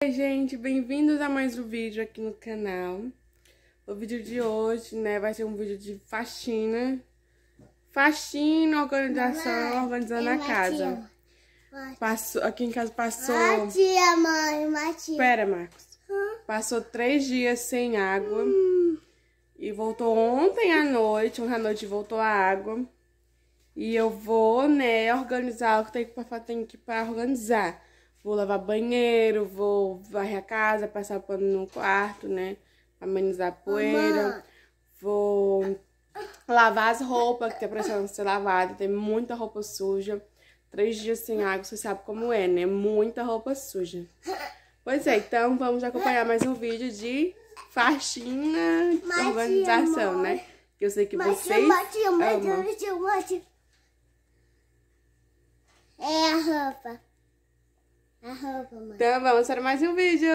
Oi, gente, bem-vindos a mais um vídeo aqui no canal. O vídeo de hoje, né, vai ser um vídeo de faxina. Faxina, organização, organizando a casa. Aqui em casa passou... Matia, mãe, Matia. Espera, Marcos. Passou 3 dias sem água. E voltou ontem à noite. Ontem à noite voltou a água. E eu vou, né, organizar o que tem que para organizar. Vou lavar banheiro, vou varrer a casa, passar pano no quarto, né? Amenizar a poeira. Mamãe. Vou lavar as roupas que tá precisando ser lavada. Tem muita roupa suja. 3 dias sem água, você sabe como é, né? Muita roupa suja. Pois é, então vamos acompanhar mais um vídeo de faxina, organização, né? Que eu sei que vocês amam. É a roupa. A roupa, mãe. Então vamos para mais um vídeo.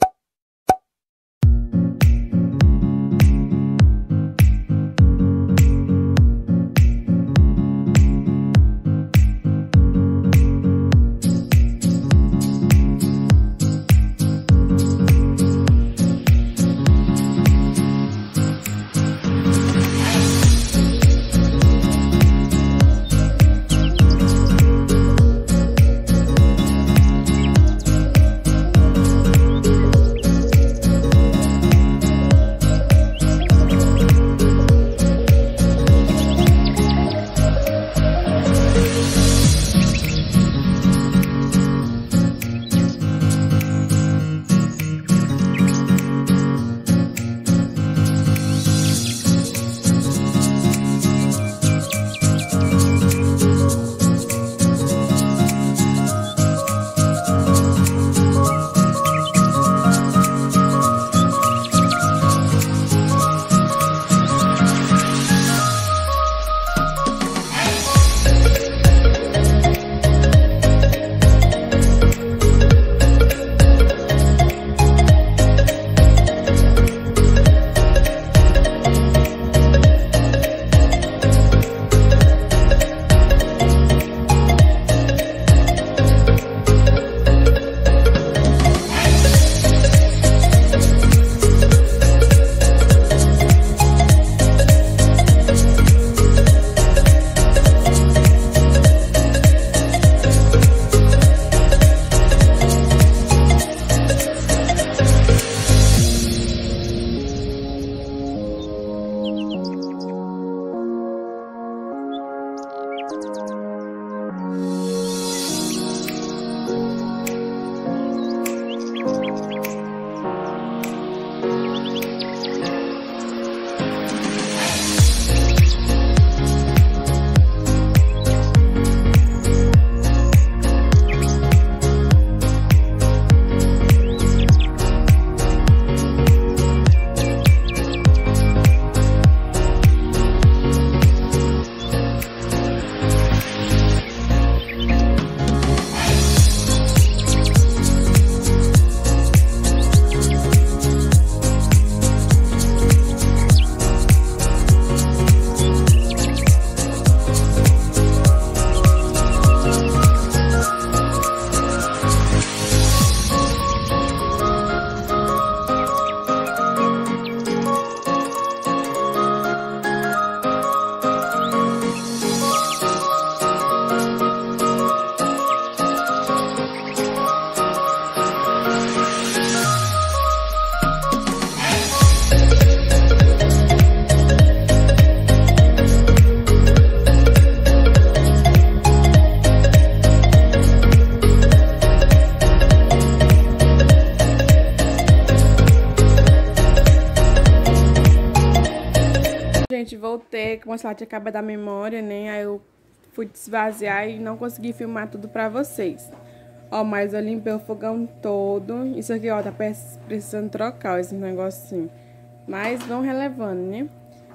Gente, voltei, como a celular tinha acabado da memória, né? Aí eu fui desvaziar e não consegui filmar tudo pra vocês. Ó, mas eu limpei o fogão todo. Isso aqui, ó, tá precisando trocar esse negocinho. Mas vão relevando, né?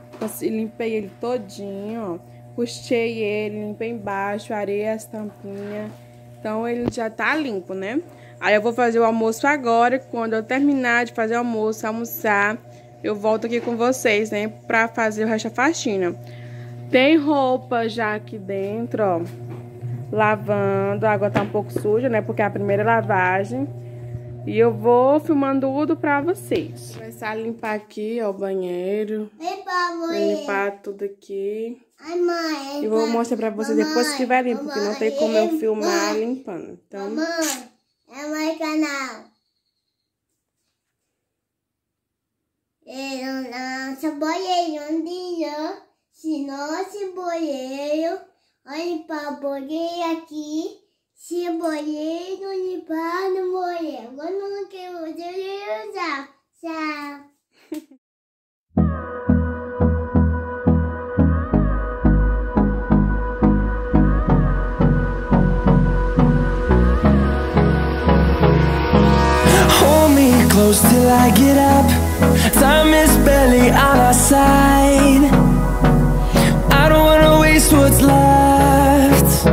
Limpei ele todinho, ó. Puxei ele, limpei embaixo, arei as tampinhas. Então ele já tá limpo, né? Aí eu vou fazer o almoço agora. Quando eu terminar de fazer o almoço, almoçar, eu volto aqui com vocês, né? Pra fazer o resto da faxina. Tem roupa já aqui dentro, ó. Lavando. A água tá um pouco suja, né? Porque é a primeira lavagem. E eu vou filmando tudo pra vocês. Vou começar a limpar aqui, ó, o banheiro. Vou limpar tudo aqui. Ai, mãe. E vou mostrar pra vocês depois que estiver limpo, porque não tem como eu filmar limpando. Então... Mamãe, é meu canal. Eu não sou boleiro, onde eu, se não se boleiro, limpar o boleiro aqui, se boleiro, limpar no boleiro. Eu não quero usar. Tchau. Close till I get up. Time is barely on our side. I don't wanna waste what's left.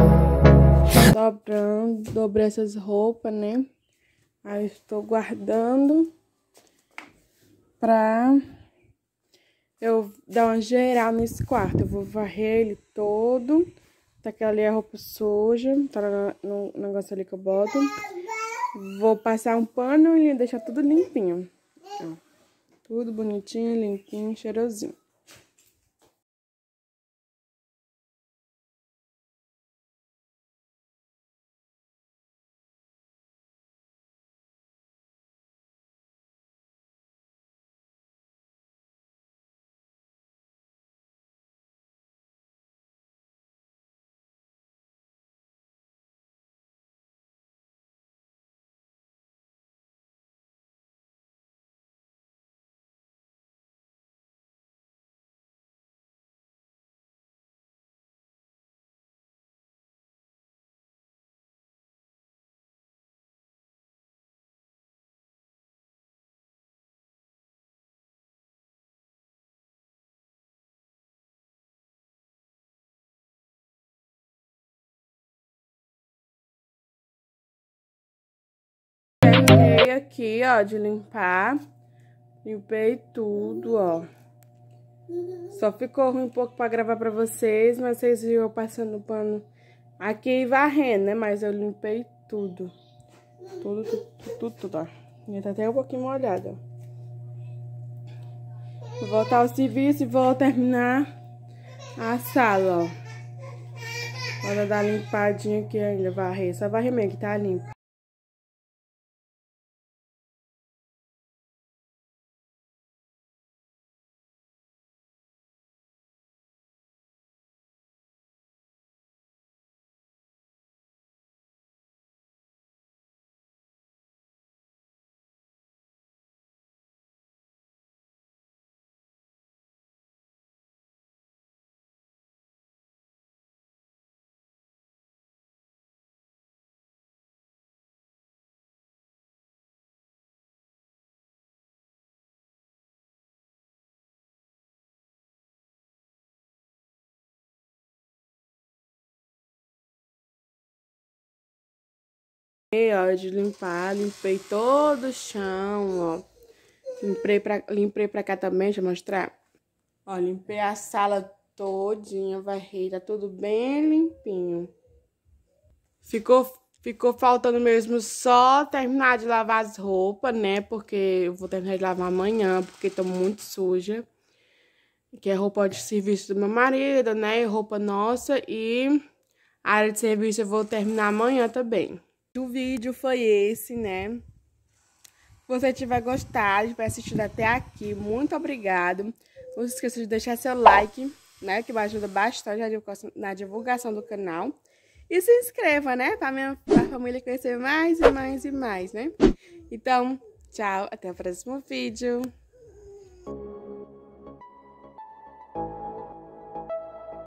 Dobrei essas roupas, né? Aí estou guardando pra eu dar uma geral nesse quarto. Eu vou varrer ele todo. Tá aquela ali a roupa suja, tá no negócio ali que eu boto. Vou passar um pano e deixar tudo limpinho. Ó, tudo bonitinho, limpinho, cheirosinho. Terminei aqui, ó, de limpar. Limpei tudo, ó. Só ficou ruim um pouco pra gravar pra vocês, mas vocês viram eu passando o pano aqui e varrendo, né? Mas eu limpei tudo. Tudo, ó. E tá até um pouquinho molhado, ó. Vou voltar ao serviço e vou terminar a sala, ó. Hora da limpadinha aqui ainda, varrer. Só varrer mesmo que tá limpo. Ó, de limpar, limpei todo o chão, ó. Limpei pra cá também, deixa eu mostrar. Ó, limpei a sala todinha, varrei, tá tudo bem limpinho. Ficou faltando mesmo só terminar de lavar as roupas, né? Porque eu vou terminar de lavar amanhã, porque tô muito suja. Que é roupa de serviço do meu marido, né? Roupa nossa e a área de serviço eu vou terminar amanhã também. O vídeo foi esse, né? Se você tiver gostado de ter assistido até aqui, muito obrigado. Não se esqueça de deixar seu like, né? Que me ajuda bastante na divulgação do canal. E se inscreva, né? Pra minha família crescer mais e mais e mais, né? Então, tchau. Até o próximo vídeo.